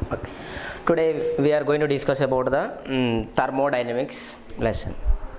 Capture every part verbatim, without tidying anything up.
Okay. Today we are going to discuss about the um, thermodynamics lesson.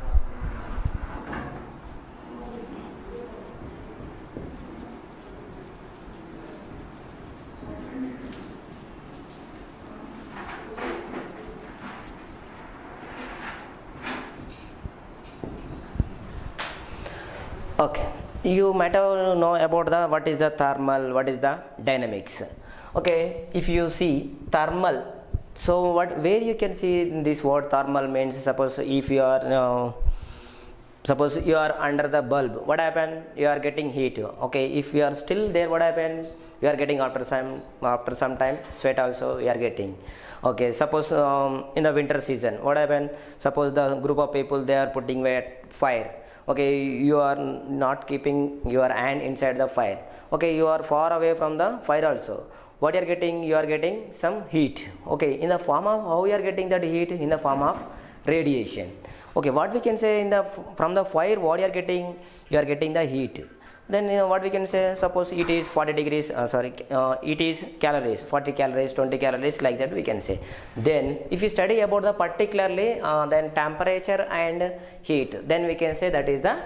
Okay, you might have know about the what is the thermal, what is the dynamics. Okay, if you see thermal, so what where you can see this word thermal means, suppose if you are uh, suppose you are under the bulb, what happen? You are getting heat. Okay, if you are still there, what happen? You are getting after some after some time sweat also you are getting. Okay, suppose um, in the winter season, what happen? Suppose the group of people they are putting wet fire. Okay, you are not keeping your hand inside the fire. Okay, you are far away from the fire also. What you are getting? You are getting some heat. Okay, in the form of how you are getting that heat? In the form of radiation. Okay, what we can say in the from the fire, what you are getting? You are getting the heat. Then you know, what we can say, suppose it is forty degrees, uh, sorry, uh, it is calories, forty calories, twenty calories, like that we can say. Then if you study about the particularly uh, then temperature and heat, then we can say that is the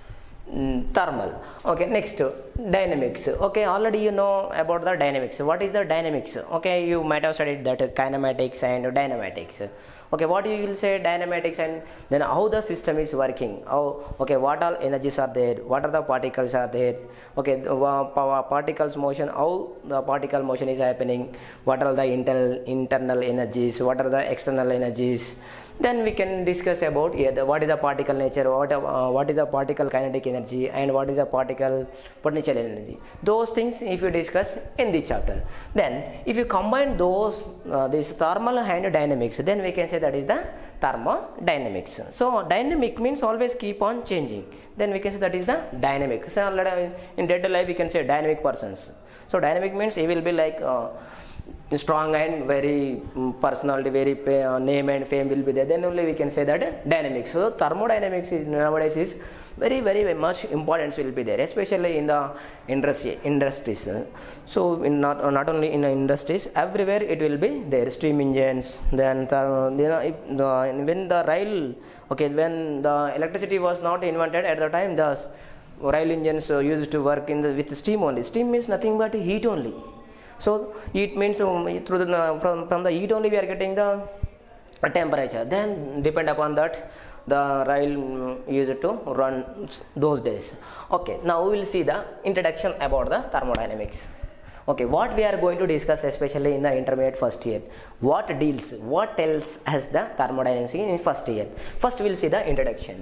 mm, thermal. Okay, next dynamics. Okay, already you know about the dynamics. What is the dynamics? Okay, you might have studied that uh, kinematics and dynamatics. Okay, what you will say dynamatics, and then how the system is working. How, okay, what all energies are there, what are the particles are there. Okay, the uh, particles motion, how the particle motion is happening, what are the internal internal energies, what are the external energies. Then we can discuss about yeah, the, what is the particle nature, what, uh, what is the particle kinetic energy, and what is the particle potential energy. Those things if you discuss in the chapter. Then if you combine those, uh, this thermal and dynamics, then we can say that is the thermodynamics. So dynamic means always keep on changing. Then we can say that is the dynamic. So in day-to-day life we can say dynamic persons. So dynamic means he will be like uh, strong and very um, personality, very pay, uh, name and fame will be there. Then only we can say that dynamics. So thermodynamics is nowadays is very very, very much importance will be there, especially in the industry industries. So in not uh, not only in the industries, everywhere it will be there. Steam engines. Then the, you know, if the, when the rail, okay, when the electricity was not invented at the time, the rail engines uh, used to work in the with steam only. Steam means nothing but heat only. So it means um, through the uh, from from the heat only we are getting the uh, temperature. Then depend upon that the rail used to run those days. Okay, now we will see the introduction about the thermodynamics. Okay, what we are going to discuss especially in the intermediate first year. What deals, what tells as the thermodynamics in first year. First we will see the introduction.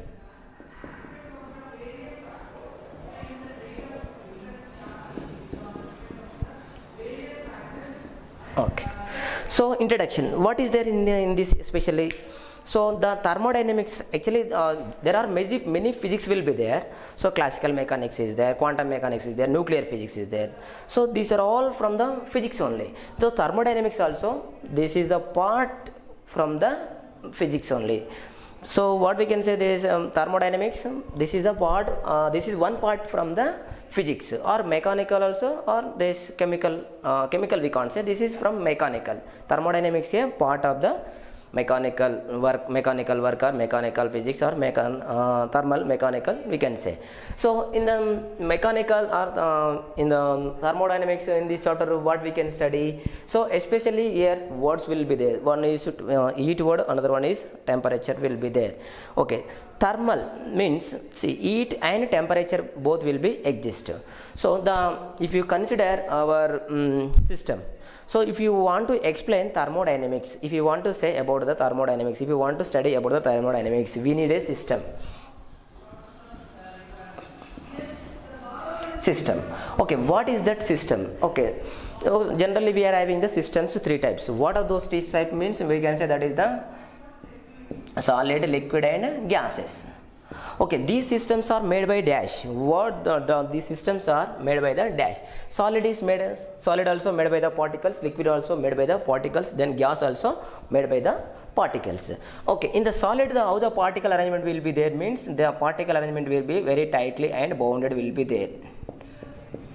Okay, so introduction, what is there in, the, in this especially? So the thermodynamics actually uh, there are many, many physics will be there. So classical mechanics is there, quantum mechanics is there, nuclear physics is there. So these are all from the physics only. So thermodynamics also, this is the part from the physics only. So what we can say, this um, thermodynamics, this is a part, uh, this is one part from the physics, or mechanical also, or this chemical, uh, chemical we can't say, this is from mechanical. Thermodynamics is a part of the mechanical work, mechanical work or mechanical physics or mechan, uh, thermal mechanical we can say. So in the mechanical or uh, in the thermodynamics in this chapter what we can study, so especially here words will be there. One is uh, heat word, another one is temperature will be there. Okay, thermal means see heat and temperature both will be exist. So the if you consider our um, system, so if you want to explain thermodynamics, if you want to say about the thermodynamics, if you want to study about the thermodynamics, we need a system. System. Okay, what is that system? Okay, so generally we are having the systems three types. What are those three types means? We can say that is the solid, liquid and gases. Okay, these systems are made by dash. What the, the, these systems are made by the dash. Solid is made as solid also made by the particles, liquid also made by the particles, then gas also made by the particles. Okay, in the solid the how the particle arrangement will be there means the particle arrangement will be very tightly and bounded will be there.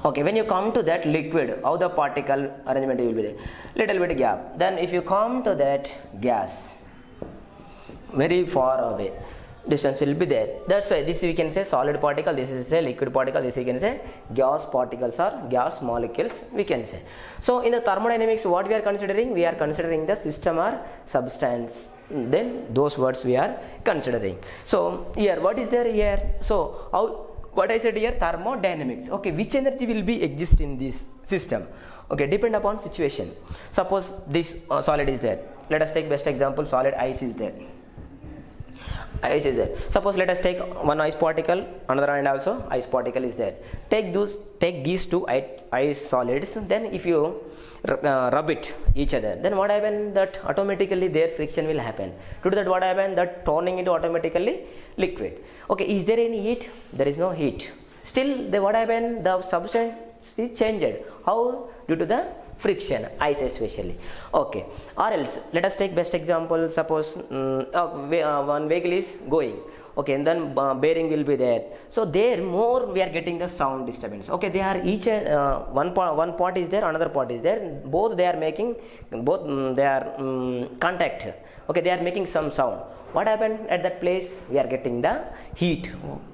Okay, when you come to that liquid, how the particle arrangement will be there, little bit gap. Then if you come to that gas, very far away, distance will be there. That's why this we can say solid particle, this is a liquid particle, this we can say gas particles or gas molecules we can say. So in the thermodynamics, what we are considering, we are considering the system or substance, then those words we are considering. So here what is there here, so how, what I said here, thermodynamics. Okay, which energy will be exist in this system? Okay, depend upon situation. Suppose this uh, solid is there, let us take best example, solid ice is there. Ice is there. Suppose let us take one ice particle, another and also ice particle is there. Take those, take these two ice solids. Then if you uh, rub it each other, then what happen? That automatically their friction will happen. Due to that, what happen? That turning into automatically liquid. Okay, is there any heat? There is no heat. Still, the what happen? The substance is changed. How? Due to the friction, ice especially. Okay, or else let us take best example. Suppose um, uh, one vehicle is going, okay, and then uh, bearing will be there. So there more we are getting the sound disturbance. Okay, they are each uh, one part, one part is there, another part is there. Both they are making, both um, they are um, contact. Okay, they are making some sound. What happened at that place? We are getting the heat.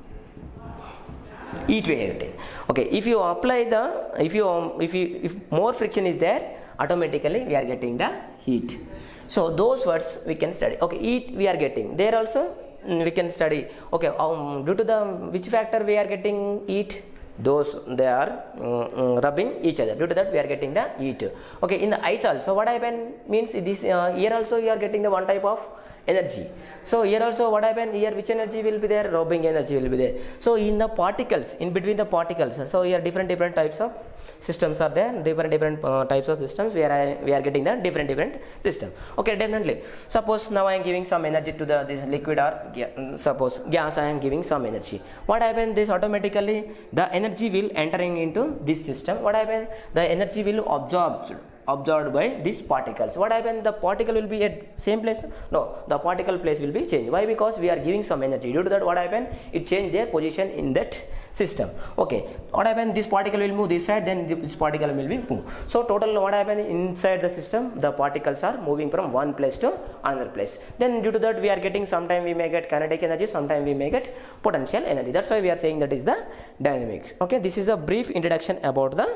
Heat wave. Okay, if you apply the, if you um, if you if more friction is there, automatically we are getting the heat. So those words we can study. Okay, heat we are getting there also we can study. Okay, um, due to the which factor we are getting heat? Those they are um, rubbing each other. Due to that we are getting the heat. Okay, in the ice also what happen means this uh, here also you are getting the one type of energy. So here also what happen, here which energy will be there? Rubbing energy will be there. So in the particles, in between the particles, so here different different types of systems are there, different different uh, types of systems where I, we are getting the different different system. Okay, definitely. Suppose now I am giving some energy to the this liquid or ga suppose gas, I am giving some energy. What happen? This automatically the energy will entering into this system. What happen? The energy will absorb absorbed by these particles. What happens? The particle will be at same place? No, the particle place will be changed. Why? Because we are giving some energy. Due to that, what happens? It changed their position in that system. Okay, what happens? This particle will move this side, then this particle will be move. So total what happens inside the system? The particles are moving from one place to another place. Then due to that, we are getting, sometime we may get kinetic energy, sometime we may get potential energy. That's why we are saying that is the dynamics. Okay, this is a brief introduction about the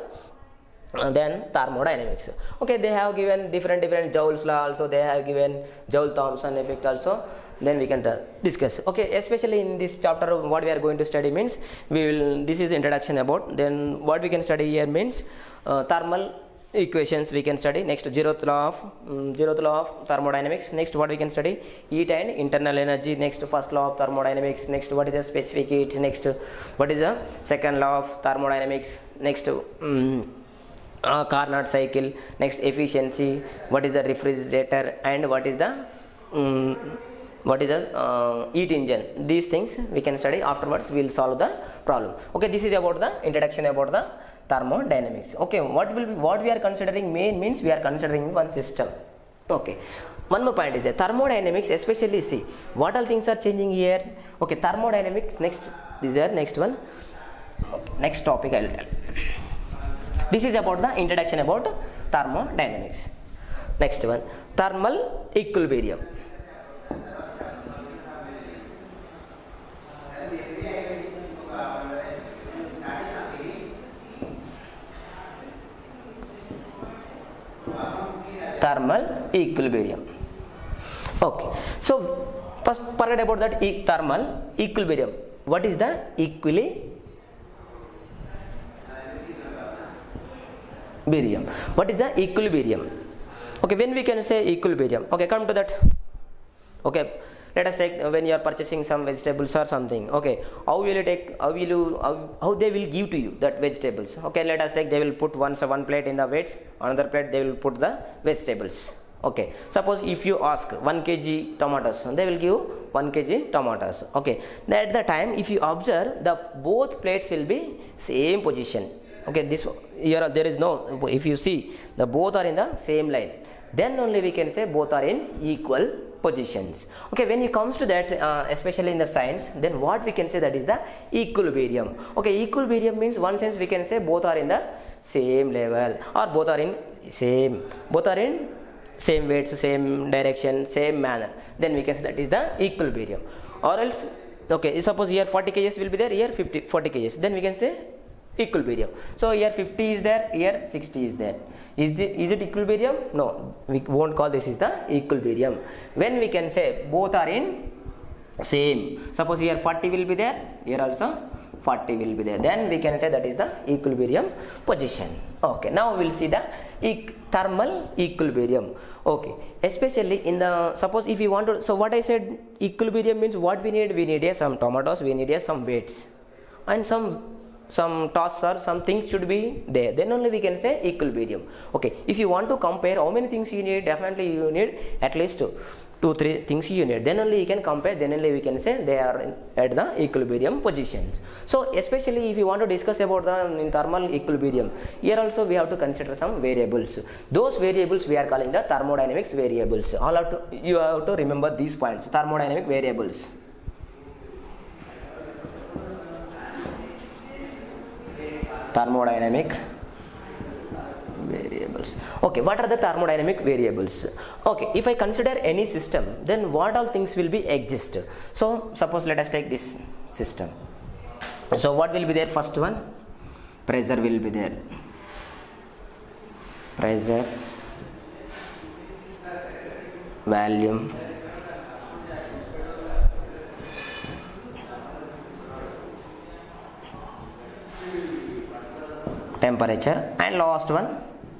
Uh, then thermodynamics. Okay, they have given different different Joule's law also, they have given Joule-Thomson effect also, then we can uh, discuss. Okay, especially in this chapter what we are going to study means, we will, this is the introduction about, then what we can study here means uh, thermal equations we can study. Next, zeroth law of um, zeroth law of thermodynamics. Next, what we can study? Heat and internal energy. Next, first law of thermodynamics. Next, what is the specific heat? Next, what is the second law of thermodynamics? Next, um, Uh, Carnot cycle. Next, efficiency. What is the refrigerator? And what is the um, what is the uh, heat engine? These things we can study. Afterwards, we will solve the problem. Okay, this is about the introduction about the thermodynamics. Okay, what will be, what we are considering main means we are considering one system. Okay, one more point is that thermodynamics, especially see what all things are changing here. Okay, thermodynamics. Next, this is the next one. Okay, next topic I will tell. This is about the introduction about thermodynamics. Next one, thermal equilibrium. Thermal equilibrium. Okay, so first forget about that e thermal equilibrium. What is the equilibrium? Equilibrium. What is the equilibrium? Okay, when we can say equilibrium? Okay, come to that. Okay, let us take uh, when you are purchasing some vegetables or something. Okay, how will you take? How will you? How, how they will give to you that vegetables? Okay, let us take. They will put one one plate in the weights, another plate they will put the vegetables. Okay, suppose if you ask one kilogram tomatoes, they will give one kilogram tomatoes. Okay, at the time if you observe, the both plates will be same position. Okay, this here there is no, if you see the both are in the same line, then only we can say both are in equal positions. Okay, when it comes to that, uh, especially in the science, then what we can say, that is the equilibrium. Okay, equilibrium means one sense we can say both are in the same level, or both are in same, both are in same weights, same direction, same manner. Then we can say that is the equilibrium. Or else, okay, suppose here forty kilograms will be there, here fifty, forty kilograms, then we can say equilibrium. So here fifty is there, here sixty is there. Is, the, is it equilibrium? No, we won't call this is the equilibrium. When we can say both are in same, suppose here forty will be there, here also forty will be there, then we can say that is the equilibrium position. Okay, now we will see the e thermal equilibrium. Okay, especially in the, suppose if you want to, so what I said, equilibrium means what we need, we need a some tomatoes, we need a some weights, and some some tasks or some things should be there, then only we can say equilibrium. Okay, if you want to compare how many things you need, definitely you need at least two, two three things you need, then only you can compare, then only we can say they are in, at the equilibrium positions. So especially if you want to discuss about the in thermal equilibrium, here also we have to consider some variables. Those variables we are calling the thermodynamics variables. All have to, you have to remember these points, thermodynamic variables. Thermodynamic variables. Okay, what are the thermodynamic variables? Okay, if I consider any system, then what all things will be exist? So suppose let us take this system. So what will be there? First one, pressure will be there. Pressure, volume, temperature, and last one,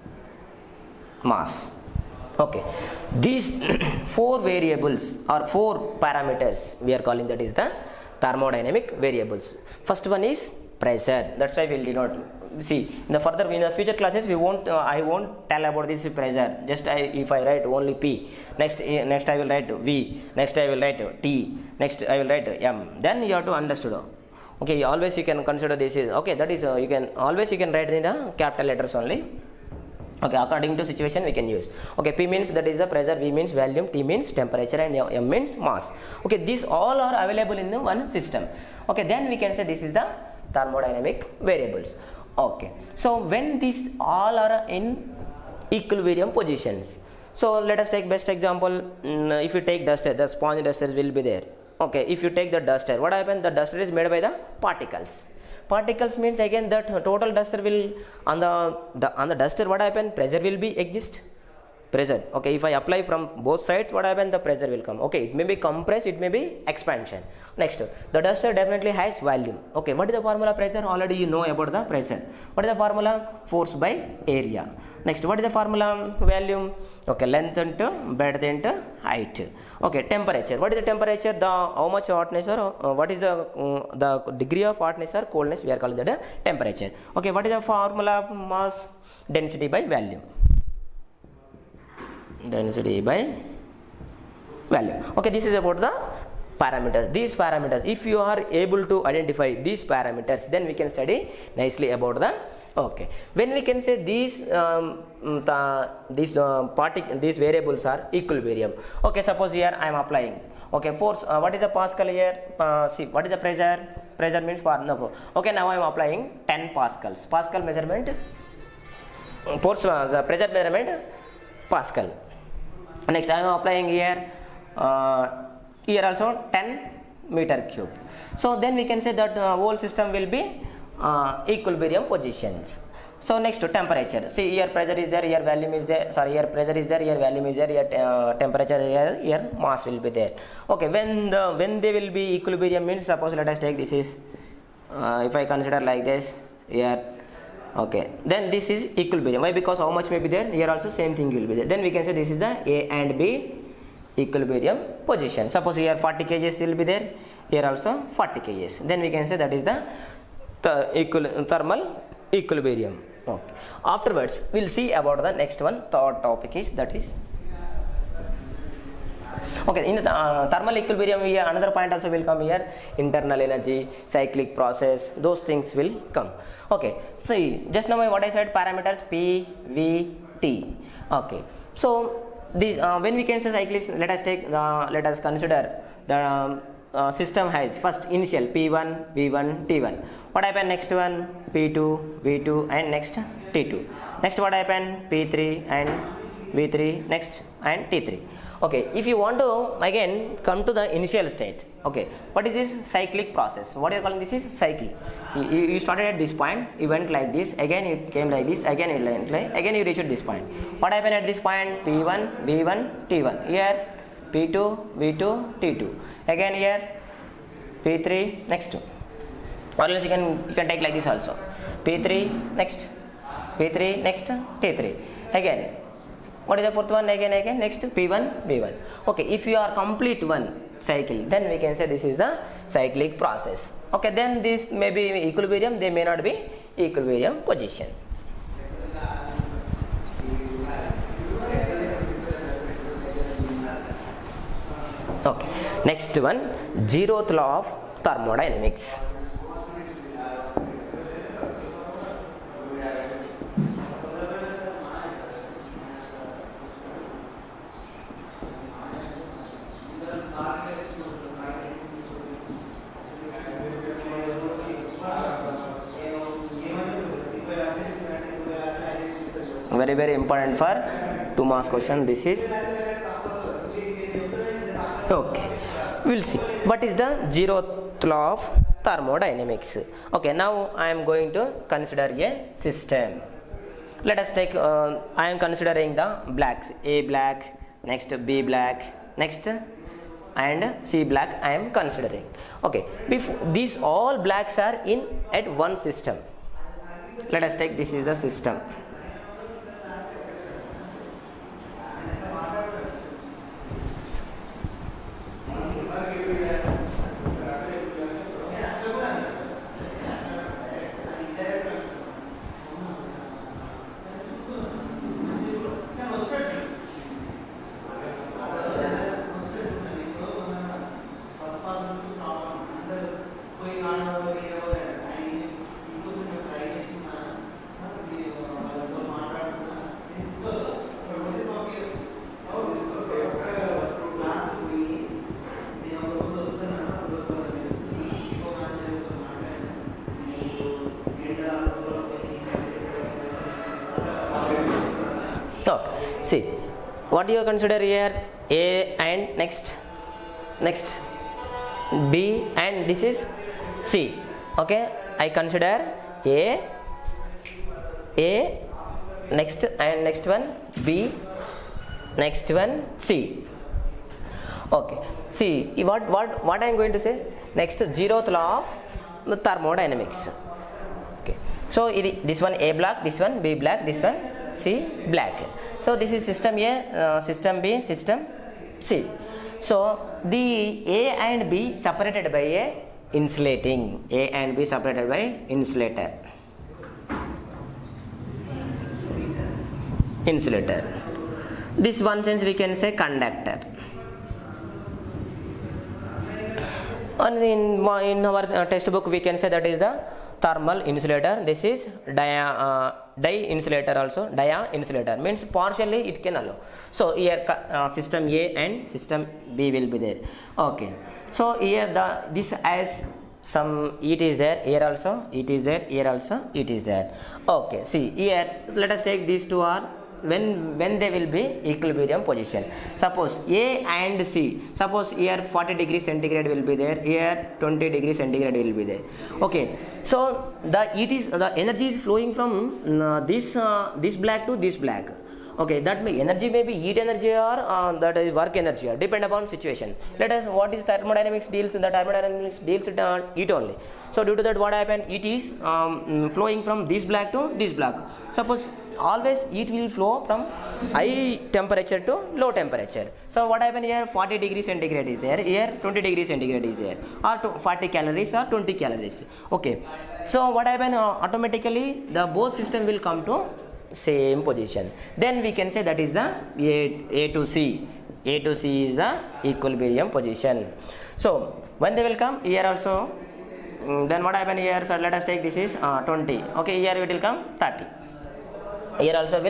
mass. Okay, these four variables or four parameters we are calling that is the thermodynamic variables. First one is pressure, that's why we will denote. See, in the further in the future classes we won't uh, I won't tell about this pressure, just I, if I write only P, next uh, next I will write V, next I will write T, next I will write M, then you have to understand. Okay, always you can consider this is okay, that is uh, you can always you can write in the capital letters only. Okay, according to situation we can use. Okay, P means that is the pressure, V means volume, T means temperature, and M means mass. Okay, these all are available in the one system. Okay, then we can say this is the thermodynamic variables. Okay, so when these all are in equilibrium positions, so let us take best example. If you take duster, the sponge dusters will be there. Okay, if you take the duster, what happens? The duster is made by the particles. Particles means again that total duster will on the, the on the duster, what happen? Pressure will be exist. Pressure. Okay, if I apply from both sides, what happen? The pressure will come. Okay, it may be compress, it may be expansion. Next, the duster definitely has volume. Okay, what is the formula pressure? Already you know about the pressure. What is the formula? Force by area. Next, what is the formula? Volume. Okay, length into breadth into height. Okay, temperature. What is the temperature? The how much hotness or uh, what is the uh, the degree of hotness or coldness? We are calling that a temperature. Okay, what is the formula of mass? Density by volume. Density by volume. Okay, this is about the parameters. These parameters, if you are able to identify these parameters, then we can study nicely about the. Okay, when we can say these um, the, these uh, partic these variables are equilibrium. Okay, suppose here I am applying. Okay, force. Uh, what is the Pascal here? Uh, see, what is the pressure? Pressure means for no. Okay, now I am applying ten pascals. Pascal measurement. Force. Uh, the pressure measurement. Pascal. Next, I am applying here. Uh, here also ten meter cube. So then we can say that the whole system will be uh, equilibrium positions. So next to temperature. See, here pressure is there, here volume is there. Sorry, here pressure is there, here volume is there, here uh, temperature is there, here mass will be there. Okay, when the when they will be equilibrium means, suppose let us take this is uh, if I consider like this here. Okay, then this is equilibrium. Why? Because how much may be there? Here also same thing will be there. Then we can say this is the A and B equilibrium position. Suppose here forty kilograms will be there. Here also forty kilograms. Then we can say that is the, the equal, thermal equilibrium. Okay. Afterwards, we will see about the next one. Third topic is that is. Okay, in the uh, thermal equilibrium here another point also will come here, internal energy, cyclic process, those things will come. Okay, see, just now what I said, parameters P, V, T. Okay, so this uh, when we can say cyclic, let us take uh, let us consider the um, uh, system has first initial P one, V one, T one. What happened next one? P two, V two, and next T two. Next what happened? P three and V three, next and T three. Okay, if you want to again come to the initial state, okay, what is this cyclic process? What you are calling this is cyclic. See, you, you started at this point, you went like this, again you came like this, again you went like, again you reached this point. What happened at this point? P one, V one, T one. Here P two, V two, T two. Again here P three, next two. Or else you can you can take like this also. P three, next P three, next T three. Again. What is the fourth one? Again, again, next P one, V one. Okay, if you are complete one cycle, then we can say this is the cyclic process. Okay, then this may be equilibrium, they may not be equilibrium position. Okay, next one, zeroth law of thermodynamics. Very very important for two marks question. This is okay. We'll see what is the zeroth law of thermodynamics. Okay, now I am going to consider a system. Let us take. Uh, I am considering the blacks. A black, next B black, next and C black. I am considering. Okay, before these all blacks are in at one system. Let us take this is the system. See, what do you consider here? A and next, next B and this is C. Okay, I consider A, A, next and next one B, next one C. Okay, see what what what I am going to say next. Zeroth law of thermodynamics. Okay, so it, this one A black, this one B black, this one C black. So this is system A, uh, system B, system C. So the A and B separated by a insulating. A and B separated by insulator. Insulator. This one sense we can say conductor. And in, in our uh, textbook we can say that is the thermal insulator. This is dia, uh, di insulator also. Dia insulator means partially it can allow. So here uh, system A and system B will be there. Okay. So here the this as some it is there, here also it is there, here also it is there. Okay. See here let us take these two are when when they will be equilibrium position. Suppose A and C, suppose here forty degree centigrade will be there, here twenty degree centigrade will be there. Okay, so the it is the energy is flowing from uh, this uh, this black to this black. Okay, that may energy may be heat energy or uh, that is work energy or depend upon situation. Let us what is thermodynamics deals the thermodynamics deals with uh, heat only. So due to that what happened, it is um, flowing from this black to this black. Suppose always it will flow from high temperature to low temperature. So what happened here, forty degree centigrade is there, here twenty degree centigrade is there, or forty calories or twenty calories. Okay, so what happened, uh, automatically the both system will come to same position. Then we can say that is the A, A to C. A to C is the equilibrium position. So when they will come here also, um, then what happened here, so let us take this is uh, twenty. Okay, here it will come thirty. Here also will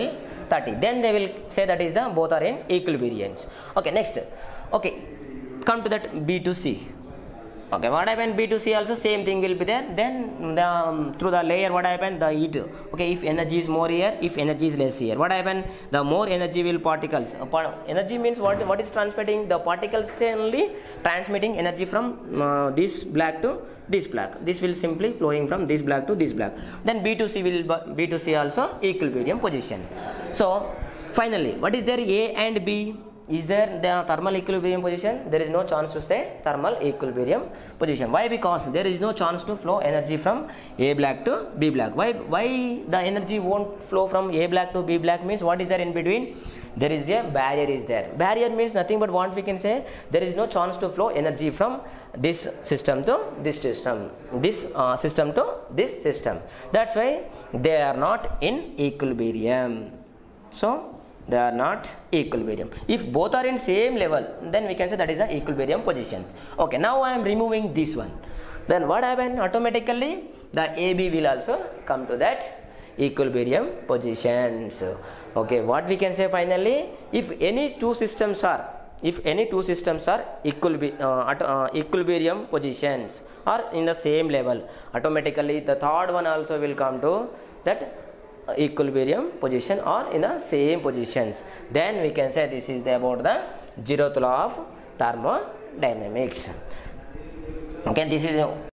thirty. Then they will say that is the both are in equilibriums. Okay, next. Okay, come to that B to C. Okay, what happened? B to C also same thing will be there. Then the, um, through the layer what happened? The heat. Okay, if energy is more here, if energy is less here, what happened? The more energy will particles. Uh, energy means what? What is transmitting? The particles only transmitting energy from uh, this black to this black. This will simply flowing from this black to this black. Then B to C will B to C also equilibrium position. So finally, what is there? A and B. Is there the thermal equilibrium position? There is no chance to say thermal equilibrium position. Why? Because there is no chance to flow energy from A black to B black. Why? Why the energy won't flow from A black to B black means what is there in between? There is a barrier is there. Barrier means nothing but what we can say. There is no chance to flow energy from this system to this system. This uh, system to this system. That's why they are not in equilibrium. So they are not equilibrium. If both are in same level, then we can say that is the equilibrium positions. Okay, now I am removing this one. Then what happen? Automatically the A B will also come to that equilibrium positions. Okay, what we can say finally, if any two systems are if any two systems are equilib uh, at, uh, equilibrium positions or in the same level, automatically the third one also will come to that equilibrium position or in the same positions. Then we can say this is the, about the zeroth law of thermodynamics. Okay, this is